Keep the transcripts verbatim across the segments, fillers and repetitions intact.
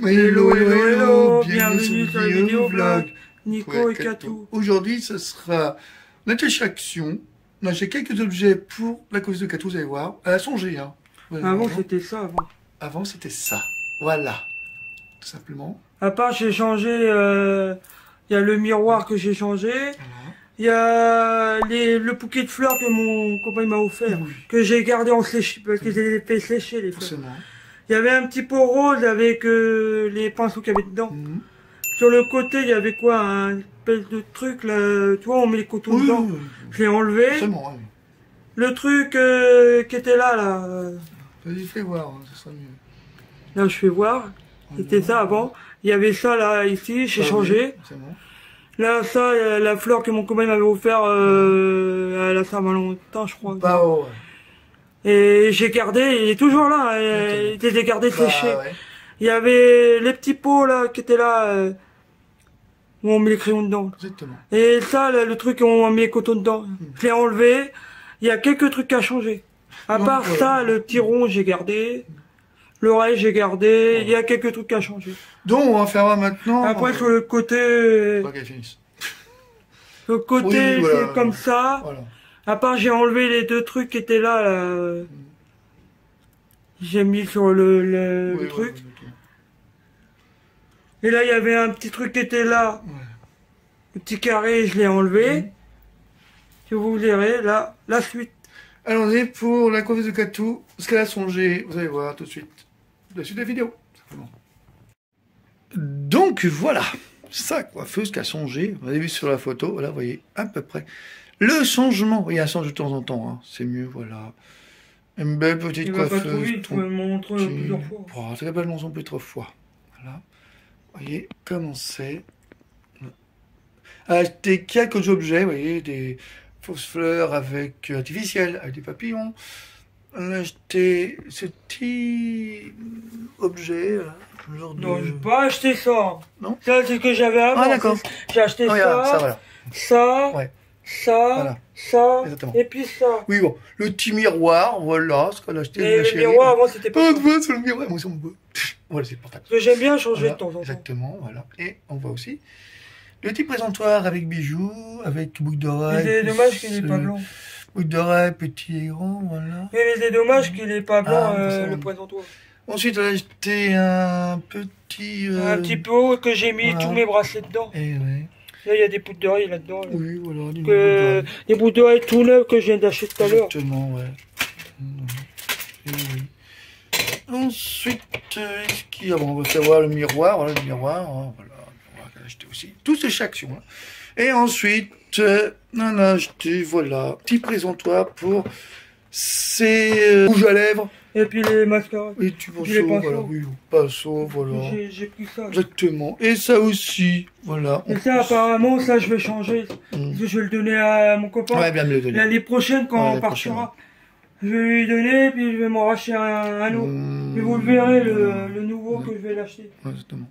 Hello, hello, hello, bienvenue sur le vidéo-vlog Nico et Katou. Aujourd'hui, ce sera l'intersection. J'ai quelques objets pour la cause de Katou, vous allez voir. Elle a songé, hein. Avant, c'était ça, avant. Avant, c'était ça. Voilà. Tout simplement. À part, j'ai changé, il euh, y a le miroir que j'ai changé. Il voilà. y a les, le bouquet de fleurs que mon copain m'a offert, oui. que j'ai gardé en séché, parce que j'ai fait sécher les fleurs. Il y avait un petit pot rose avec euh, les pinceaux qu'il y avait dedans. Mmh. Sur le côté, il y avait quoi, un espèce de truc là, tu vois, on met les cotons oui, dedans. Oui, oui. Je l'ai enlevé. Bon, oui. Le truc euh, qui était là, là. Euh... Vas-y, fais voir, hein, ça sera mieux. Là, je fais voir. C'était ça avant. Il y avait ça là, ici, j'ai ah, changé. Oui, bon. Là, ça, la fleur que mon copain m'avait offert euh, à la Saint-Valentin, je crois. Bah, oh, ouais. Et j'ai gardé, il est toujours là, il était gardé bah, séché. Ouais. Il y avait les petits pots là qui étaient là, euh, où on met les crayons dedans. Exactement. Et ça, là, le truc où on met les cotons dedans, mmh. je l'ai enlevé. Il y a quelques trucs à changer. À non, part ouais. ça, le petit rond j'ai gardé, l'oreille j'ai gardé, ouais. il y a quelques trucs à changer. Donc on va faire maintenant. Après on... sur le côté, pas qu'elle finisse. Le côté oui, voilà. c'est comme ça. Voilà. À part, j'ai enlevé les deux trucs qui étaient là, là. J'ai mis sur le, le, oui, le truc. Ouais, okay. Et là, il y avait un petit truc qui était là. Ouais. Le petit carré, je l'ai enlevé. Mmh. Si vous verrez, là, la suite. Allons-y pour la coiffeuse de Katou. Ce qu'elle a songé, vous allez voir tout de suite. La suite de la vidéo. Simplement. Donc, voilà. Sa coiffeuse qui a songé. Vous avez vu sur la photo, là, vous voyez, à peu près. Le changement, il y a un change de temps en temps, hein. C'est mieux, voilà. Une belle petite il coiffeuse. Va pas trop vite, faut me montrer plusieurs fois. Oh, c'est la belle non plus trois fois. Voilà. Vous voyez comment c'est. Acheter quelques objets, vous voyez, des fausses fleurs avec euh, artificielles, avec des papillons. Acheter ce petit objet, là. Genre de... Non, j'ai pas acheté ça. Non. Ça, c'est ce que j'avais avant. Ah, d'accord. J'ai acheté oh, ça, ça, voilà. ça. Ouais. Ça, voilà. ça, exactement. Et puis ça. Oui, bon, le petit miroir, voilà, ce qu'on a acheté. Et le chérie. Miroir, avant, c'était pas oh, ça. C'est le miroir, moi aussi, on voit. Voilà, c'est le portable. Parce que j'aime bien changer voilà, de temps en temps. Exactement, voilà. Et on voit aussi le petit présentoir avec bijoux, avec boucle d'oreille. C'est dommage qu'il n'est pas blanc. Boucle d'oreille, petit et grand, voilà. Mais c'est dommage qu'il n'est pas blanc, ah, euh, le présentoir. Ensuite, on a acheté un petit... Euh... Un petit pot que j'ai mis voilà. tous mes bracelets dedans. Et oui. Là, il y a des bouts d'oreilles là-dedans. Là. Oui, voilà. Des, que... des bouts d'oreilles tout neufs que je viens d'acheter tout à l'heure. Exactement, ouais. Et oui. Ensuite, euh, ce qu'il y a, bon, on va savoir le miroir, voilà, le miroir, hein, voilà, on va acheter aussi. Tout c'est chaque action. Hein. Et ensuite, euh, on a acheté, voilà, petit présentoir pour ces euh, rouges à lèvres. Et puis les mascaras. Et tu pinceaux, voilà, oui, pinceaux, voilà. J'ai pris ça. Exactement. Et ça aussi, voilà. Et ça, apparemment, ça, je vais changer. Mmh. Parce que je vais le donner à mon copain. Ouais, bien me le donner. L'année prochaine, quand ouais, on partira. Prochaine. Je vais lui donner, puis je vais m'en racheter un, un autre. Mmh. Et vous le verrez, le, le nouveau mmh. que je vais l'acheter. Ouais, exactement.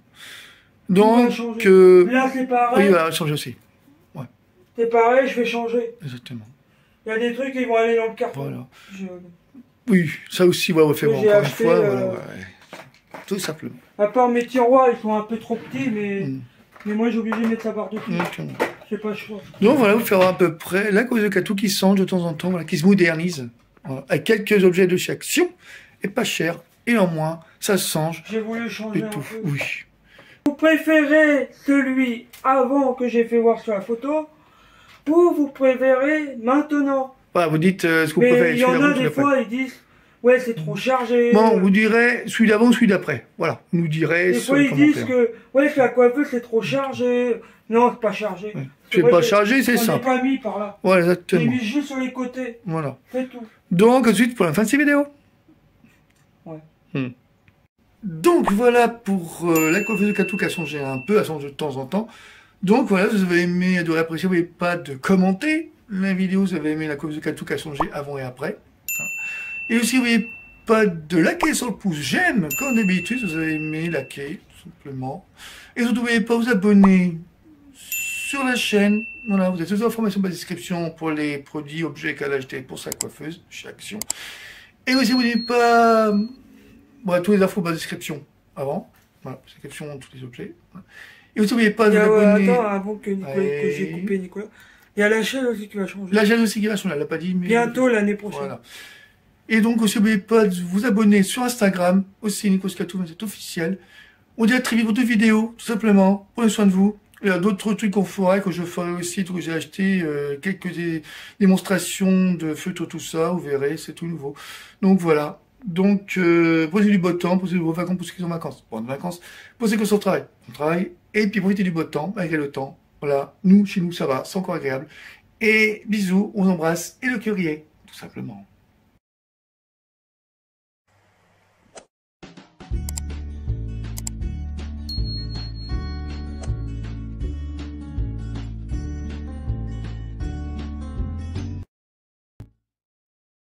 Donc, euh... là, c'est pareil. Oui, il va changer aussi. Ouais. C'est pareil, je vais changer. Exactement. Il y a des trucs qui vont aller dans le carton. Voilà. Je... Oui, ça aussi, ouais, on va faire encore acheté, une fois, euh... voilà, ouais. Tout simplement. À part mes tiroirs, ils sont un peu trop petits, mais, mm. mais moi j'ai obligé de mettre ça par-dessus. Okay. C'est pas le choix. Donc voilà, vous ferez à peu près la cause de Katou qui change de temps en temps, voilà, qui se modernise, voilà, avec quelques objets de chaque action, et pas cher, et en moins, ça se change. J'ai voulu changer un tout. peu. Oui. Vous préférez celui avant que j'ai fait voir sur la photo, ou vous préférez maintenant? Voilà, vous dites euh, ce que vous mais préférez. Il y en a des fois, ils disent, ouais, c'est trop chargé. Bon, vous direz celui d'avant, celui d'après. Voilà, vous nous direz. Des fois, ils disent que, ouais, la coiffeuse, c'est trop chargé. Non, c'est pas chargé. Ouais. C'est pas chargé, c'est simple. On n'est pas mis par là. Voilà, exactement. J'ai mis juste sur les côtés. Voilà. C'est tout. Donc, ensuite, pour la fin de ces vidéos. Ouais. Hmm. Donc, voilà pour euh, la coiffeuse de Katou qui a changé un peu, a changé de temps en temps. Donc, voilà, vous avez aimé, adoré, apprécié, n'oubliez pas de commenter la vidéo, vous avez aimé la coiffeuse de Katou qui a changé avant et après. Et aussi, n'oubliez pas de liker sur le pouce j'aime, comme d'habitude, vous avez aimé, liker, tout simplement. Et surtout, n'oubliez pas de vous abonner sur la chaîne. Voilà, vous avez toutes les informations dans la description pour les produits, objets qu'elle a achetés pour sa coiffeuse, chez Action. Et aussi, n'oubliez pas, voilà, tous les infos dans la description avant. Voilà, c'est la caption de tous les objets. Voilà. Et vous n'oubliez pas de Il y vous a, ouais, abonner. attends, avant que, Nicolas, que j'ai coupé Nicolas. Il y a la chaîne aussi qui va changer. La chaîne aussi qui va changer, elle l'a pas dit, mais... Bientôt l'année prochaine. Voilà. Et donc, aussi, n'oubliez pas de vous abonner sur Instagram, aussi Nikos Katou, c'est officiel. On dit à très vite pour deux vidéos, tout simplement. Prenez soin de vous. Il y a d'autres trucs qu'on ferait, que je ferai aussi, que j'ai acheté, euh, quelques dé démonstrations de feutres, tout ça, vous verrez, c'est tout nouveau. Donc voilà. Donc, euh, posez du beau temps, posez vos vacances pour ceux qui sont en vacances. Pour les vacances, pour ceux qui sont au travail, on travaille. Et puis profitez du beau temps, malgré le temps. Voilà. Nous, chez nous, ça va, c'est encore agréable. Et bisous, on vous embrasse, et le cœur y est, tout simplement.